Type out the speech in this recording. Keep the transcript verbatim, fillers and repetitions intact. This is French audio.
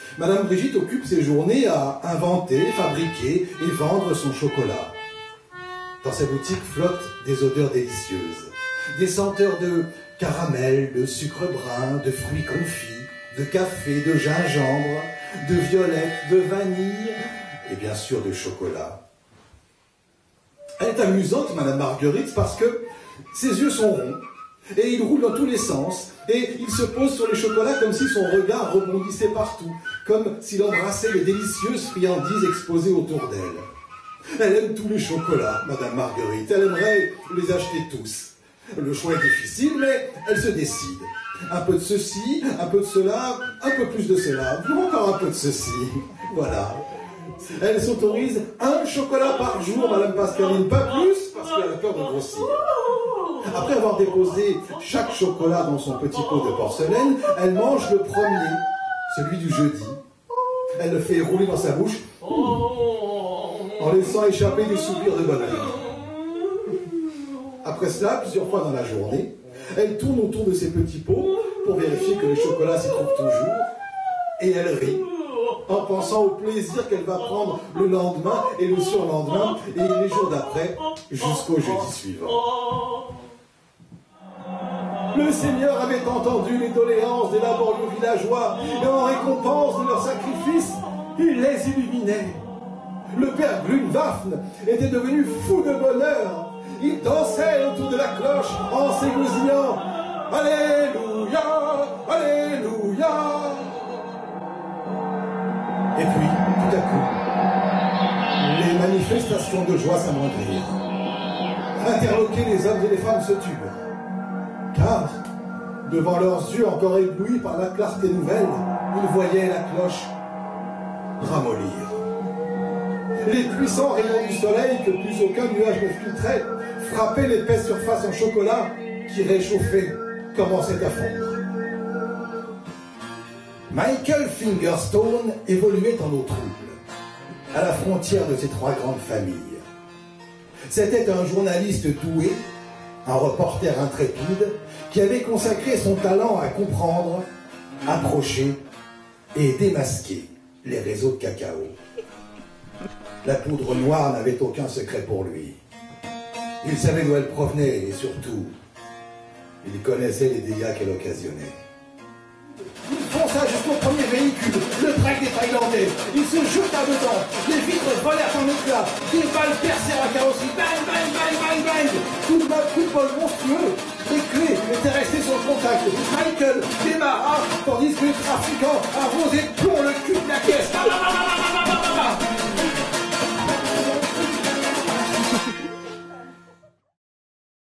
Madame Brigitte occupe ses journées à inventer, fabriquer et vendre son chocolat. Dans sa boutique flottent des odeurs délicieuses, des senteurs de caramel, de sucre brun, de fruits confits, de café, de gingembre, de violettes, de vanille et bien sûr de chocolat. Elle est amusante, Madame Marguerite, parce que ses yeux sont ronds et il roule dans tous les sens et il se pose sur les chocolats comme si son regard rebondissait partout, comme s'il embrassait les délicieuses friandises exposées autour d'elle. Elle aime tous les chocolats, Madame Marguerite, elle aimerait les acheter tous. Le choix est difficile, mais elle se décide. Un peu de ceci, un peu de cela, un peu plus de cela, encore un peu de ceci. Voilà. Elle s'autorise un chocolat par jour, Madame Pascaline, pas plus, parce qu'elle a peur de grossir. Après avoir déposé chaque chocolat dans son petit pot de porcelaine, elle mange le premier, celui du jeudi. Elle le fait rouler dans sa bouche, en laissant échapper des soupirs de bonheur. Après cela, plusieurs fois dans la journée, elle tourne autour de ses petits pots pour vérifier que le chocolat s'y trouve toujours, et elle rit, en pensant au plaisir qu'elle va prendre le lendemain et le surlendemain et les jours d'après jusqu'au jeudi suivant. Le Seigneur avait entendu les doléances des laborieux villageois et en récompense de leur sacrifice, il les illuminait. Le père Glunwafn était devenu fou de bonheur. Il dansait autour de la cloche en s'égosillant « Alléluia, Alléluia !» Et puis, tout à coup, les manifestations de joie s'amoindrirent. Interloqués, les hommes et les femmes se turent. Car, devant leurs yeux encore éblouis par la clarté nouvelle, ils voyaient la cloche ramollir. Les puissants rayons du soleil que plus aucun nuage ne filtrait frappaient l'épaisse surface en chocolat qui, réchauffée, commençait à fondre. Michael Fingerstone évoluait en eau trouble, à la frontière de ces trois grandes familles. C'était un journaliste doué, un reporter intrépide, qui avait consacré son talent à comprendre, approcher et démasquer les réseaux de cacao. La poudre noire n'avait aucun secret pour lui. Il savait d'où elle provenait et surtout, il connaissait les dégâts qu'elle occasionnait. Il fonça jusqu'au premier véhicule, le trek des Thaïlandais. Il se jeta dedans, les vitres volèrent en éclats, des balles percèrent la carrosserie, bang, bang, bang, bang, bang. Coup de balle, coup de bol monstrueux, les clés étaient restées sur le contact. Michael démarra, tandis que les trafiquants arrosaient de plomb le cul de la caisse.